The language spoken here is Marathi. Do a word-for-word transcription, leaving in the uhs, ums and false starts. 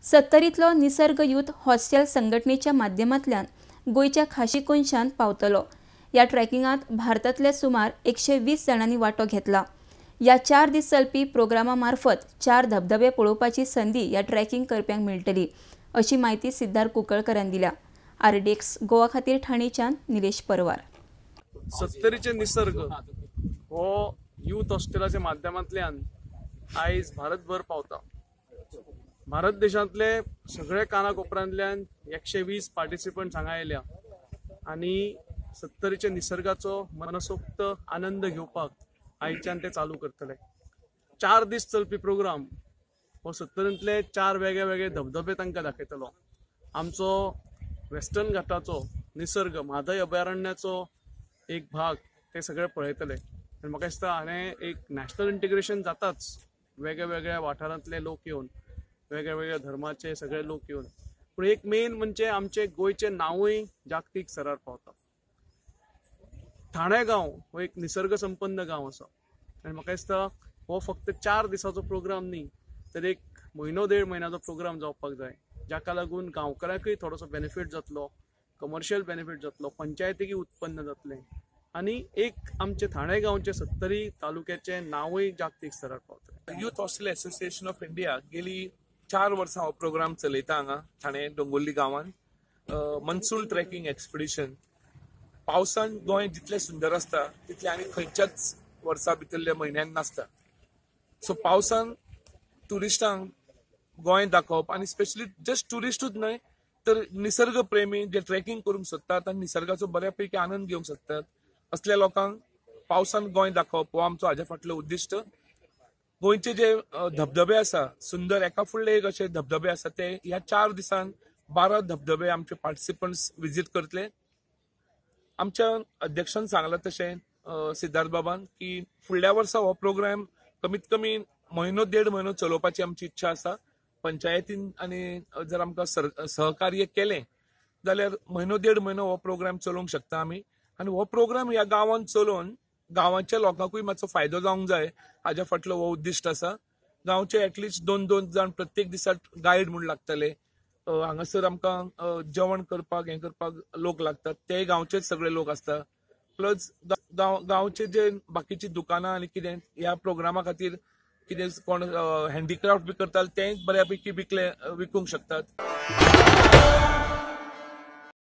सत्तरीतलो निसर्ग यूथ हॉस्टेल संघटनेच्या माध्यमांतल्यान गोयच्या खाशी कोनशान पावतलो। या ट्रेकिंगात भारतांतले सुमार एकशे वीस जणांनी वांटो घेतला। या चार दीस चलपी प्रोग्रामा मार्फत चार धबधबे पळोवपाची संदी या ट्रेकिंग करप्यांक मेळटली, अशी माहिती सिद्धार्थ कुंकळकरान दिल्या। आरडेक्स गोवा खातीर ठाणेच्यान निलेश परवार। सत्तरीचे निसर्ग हो यूथ हॉस्टेलाच्या माध्यमांतल्यान आयज भारतभर पावता। भारत देशांतले सगळे कानाकोपऱ्यांतल्यान एकशे वीस पार्टिसिपंट्स हांगा आयल्या आनी सत्तरीच्या निसर्गाचो मनसोक्त आनंद घेवपाक आयच्यान ते चालू करतले। चार दीस चलपी प्रोग्राम हो सत्तरींतले चार वेगळे वेगळे धबधबे तांकां दाखयतलो। आमचो वेस्टर्न घाटाचो निसर्ग म्हादय अभयारण्याचो एक भाग ते सगळे पळयतले आनी म्हाका दिसता हांवें एक नॅशनल इंटिग्रेशन जाताच वेगळ्या वेगळ्या वाठारांतले लोक येवन वेगळ्या वेगळ्या धर्माचे सगळे लोक येवन, पूण एक मेन म्हणजे आमचे गोयचे नांवूय जागतीक स्तरार पावता। ठाणे गांव हो एक निसर्ग संपन्न गांव आसा आनी म्हाका दिसता हो फक्त चार दिसाचो प्रोग्राम न्ही तर एक म्हयनो देड म्हयन्याचो प्रोग्राम जावपाक जाय, जाका लागून गांवकारांकूय थोडोसो बेनिफीट जातलो, कमर्शियल बेनिफीट जातलो, पंचायतीकूय उत्पन्न जातलें आनी एक आमचे ठाणे गांवचे सत्तरी तालुक्याचे नांवूय जागतीक स्तरार पावतलें। Youth hostel association of India गेली चार वर्सां हो प्रोग्राम चलयता हांगा ठाणे डोंगोल्ली गांवांत। मनसून ट्रेकिंग एक्सपिडिशन पावसान गोंय जितलें सुंदर आसता तितलें आनी खंयच्याच वर्सा भितरल्या म्हयन्यांत नासता। सो पावसान ट्युरिस्टांक गोंय दाखोवप आनी स्पेशली जस्ट ट्युरिस्टूच न्हय तर निसर्ग प्रेमी जे ट्रेकिंग करूंक सोदतात आनी निसर्गाचो बऱ्यापैकी आनंद घेवंक सोदतात असल्या लोकांक पावसान गोंय दाखोवप हो आमचो हाजे फाटलो उद्दिश्ट। गोंयचे जे धबधबे आसा सुंदर एका फुडले एक अशे धबधबे आसा ते ह्या चार दिसान बारा धबधबे आमचे पार्टिसिपंट्स विजीट करतले। आमच्या अध्यक्षान सांगला तशें सिद्धार्थ बाबान की फुडल्या वर्सा हो प्रोग्राम कमीत कमी म्हयनो देड म्हयनो चलोवपाची आमची इच्छा आसा। पंचायतीन आनी जर आमकां सहकार्य केलें जाल्यार म्हयनो देड म्हयनो हो प्रोग्राम चलोवंक शकता आमी आनी हो प्रोग्राम ह्या गांवांत चलोवन गांवाच्या लोकांकूय मातसो फायदो जावंक जाय हाज्या फाटलो हो उद्दिश्ट आसा। गांवचे एटलिस्ट दोन दोन जाण प्रत्येक दिसाक गायड म्हूण लागतले। हांगासर आमकां जेवण करपाक हें करपाक लोक लागतात, ते गांवचेच सगळे लोक आसता। प्लस गांवचे जे बाकीची दुकानां आनी कितें ह्या प्रोग्रामा खातीर कितें कोण हँडीक्राफ्ट बी करतात तें बऱ्यापैकी विकले विकूंक शकतात।